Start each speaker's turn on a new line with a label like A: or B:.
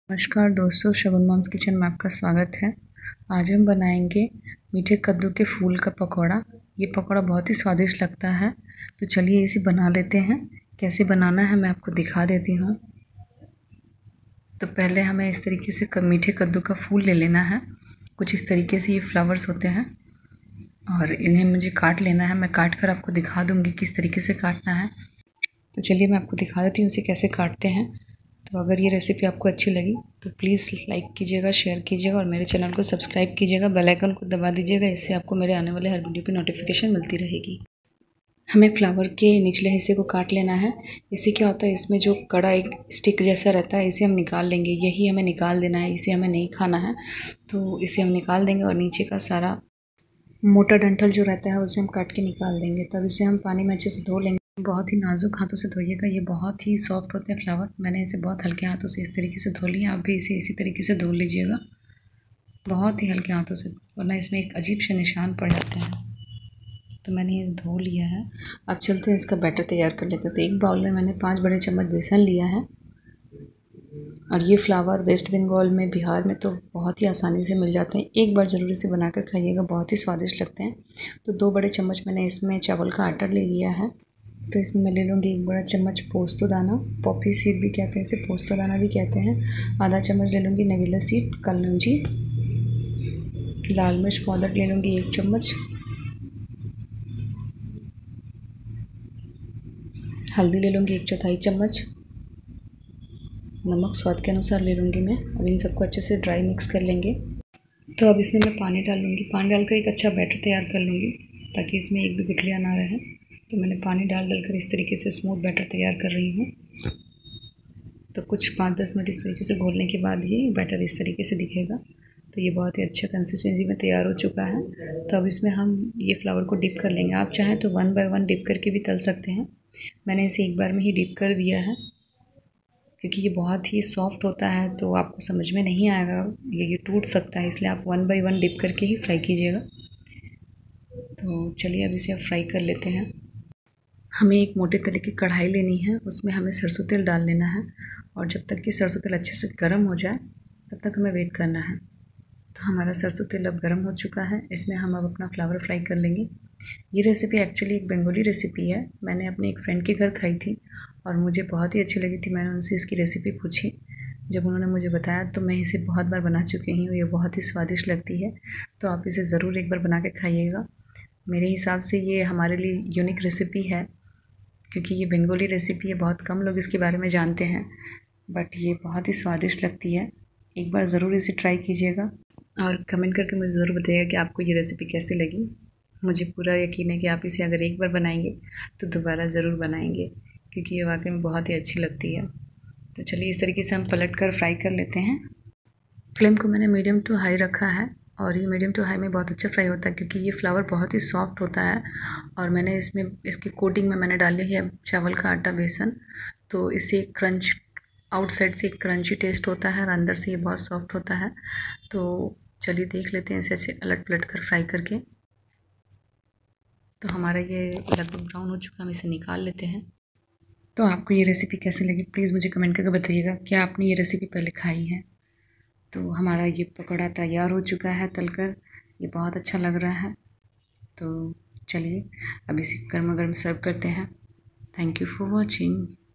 A: नमस्कार दोस्तों, शगुन moms kitchen में आपका स्वागत है। आज हम बनाएंगे मीठे कद्दू के फूल का पकौड़ा। ये पकौड़ा बहुत ही स्वादिष्ट लगता है, तो चलिए इसे बना लेते हैं। कैसे बनाना है मैं आपको दिखा देती हूँ। तो पहले हमें इस तरीके से मीठे कद्दू का फूल ले लेना है। कुछ इस तरीके से ये फ्लावर्स होते हैं और इन्हें मुझे काट लेना है। मैं काट कर आपको दिखा दूँगी किस तरीके से काटना है। तो चलिए मैं आपको दिखा देती हूँ इसे कैसे काटते हैं। तो अगर ये रेसिपी आपको अच्छी लगी तो प्लीज़ लाइक कीजिएगा, शेयर कीजिएगा और मेरे चैनल को सब्सक्राइब कीजिएगा, बेल आइकन को दबा दीजिएगा। इससे आपको मेरे आने वाले हर वीडियो की नोटिफिकेशन मिलती रहेगी। हमें फ्लावर के निचले हिस्से को काट लेना है। इससे क्या होता है, इसमें जो कड़ा एक स्टिक जैसा रहता है, इसे हम निकाल लेंगे। यही हमें निकाल देना है, इसे हमें नहीं खाना है। तो इसे हम निकाल देंगे और नीचे का सारा मोटा डंठल जो रहता है उसे हम काट के निकाल देंगे। तब इसे हम पानी में अच्छे से धो लेंगे। बहुत ही नाजुक हाथों से धोइएगा, ये बहुत ही सॉफ्ट होते हैं फ्लावर। मैंने इसे बहुत हल्के हाथों से इस तरीके से धो लिया। आप भी इसे इसी तरीके से धो लीजिएगा, बहुत ही हल्के हाथों से, वरना इसमें एक अजीब से निशान पड़ जाते हैं। तो मैंने ये धो लिया है। अब चलते हैं इसका बैटर तैयार कर लेते हैं। तो एक बाउल में मैंने 5 बड़े चम्मच बेसन लिया है। और ये फ्लावर वेस्ट बंगाल में, बिहार में तो बहुत ही आसानी से मिल जाते हैं। एक बार ज़रूर इसे बनाकर खाइएगा, बहुत ही स्वादिष्ट लगते हैं। तो 2 बड़े चम्मच मैंने इसमें चावल का आटा ले लिया है। तो इसमें मैं ले लूँगी 1 बड़ा चम्मच पोस्तो दाना, पॉपी सीड भी कहते हैं इसे, पोस्तो दाना भी कहते हैं। आधा चम्मच ले लूँगी नगीला सीड, कलौंजी। लाल मिर्च पाउडर ले लूँगी 1 चम्मच। हल्दी ले लूँगी 1/4 चम्मच। नमक स्वाद के अनुसार ले लूँगी मैं। अब इन सबको अच्छे से ड्राई मिक्स कर लेंगे। तो अब इसमें मैं पानी डाल लूँगी। पानी डालकर एक अच्छा बैटर तैयार कर लूँगी ताकि इसमें एक भी गुठलियाँ ना रहे। तो मैंने पानी डालकर इस तरीके से स्मूथ बैटर तैयार कर रही हूँ। तो कुछ 5-10 मिनट इस तरीके से घोलने के बाद ये बैटर इस तरीके से दिखेगा। तो ये बहुत ही अच्छा कंसिस्टेंसी में तैयार हो चुका है। तो अब इसमें हम ये फ्लावर को डिप कर लेंगे। आप चाहें तो 1 बाय 1 डिप करके भी तल सकते हैं। मैंने इसे एक बार में ही डिप कर दिया है क्योंकि ये बहुत ही सॉफ्ट होता है, तो आपको समझ में नहीं आएगा, ये टूट सकता है। इसलिए आप 1 बाय 1 डिप करके ही फ्राई कीजिएगा। तो चलिए अब इसे फ्राई कर लेते हैं। हमें एक मोटे तले की कढ़ाई लेनी है, उसमें हमें सरसों तेल डाल लेना है। और जब तक कि सरसों तेल अच्छे से गर्म हो जाए तब तक हमें वेट करना है। तो हमारा सरसों तेल अब गर्म हो चुका है। इसमें हम अब अपना फ्लावर फ्राई कर लेंगे। ये रेसिपी एक्चुअली एक बंगाली रेसिपी है। मैंने अपने एक फ्रेंड के घर खाई थी और मुझे बहुत ही अच्छी लगी थी। मैंने उनसे इसकी रेसिपी पूछी। जब उन्होंने मुझे बताया तो मैं इसे बहुत बार बना चुकी हूँ। ये बहुत ही स्वादिष्ट लगती है, तो आप इसे ज़रूर एक बार बना के खाइएगा। मेरे हिसाब से ये हमारे लिए यूनिक रेसिपी है क्योंकि ये बंगाली रेसिपी है। बहुत कम लोग इसके बारे में जानते हैं, बट ये बहुत ही स्वादिष्ट लगती है। एक बार ज़रूर इसे ट्राई कीजिएगा और कमेंट करके मुझे ज़रूर बताइएगा कि आपको ये रेसिपी कैसी लगी। मुझे पूरा यकीन है कि आप इसे अगर एक बार बनाएंगे तो दोबारा ज़रूर बनाएंगे, क्योंकि ये वाकई में बहुत ही अच्छी लगती है। तो चलिए इस तरीके से हम पलट कर फ्राई कर लेते हैं। फ्लेम को मैंने मीडियम टू हाई रखा है और ये मीडियम टू हाई में बहुत अच्छा फ्राई होता है क्योंकि ये फ्लावर बहुत ही सॉफ्ट होता है। और मैंने इसमें इसकी कोटिंग में मैंने डाली है चावल का आटा, बेसन। तो इससे क्रंच, आउटसाइड से एक क्रंची टेस्ट होता है और अंदर से ये बहुत सॉफ्ट होता है। तो चलिए देख लेते हैं इसे ऐसे अलट पलट कर फ्राई करके। तो हमारा ये लगभग ब्राउन हो चुका है, हम इसे निकाल लेते हैं। तो आपको ये रेसिपी कैसी लगी प्लीज़ मुझे कमेंट करके बताइएगा। क्या आपने ये रेसिपी पहले खाई है? तो हमारा ये पकौड़ा तैयार हो चुका है तलकर। ये बहुत अच्छा लग रहा है। तो चलिए अब इसे गर्मा गर्म सर्व करते हैं। Thank you for watching.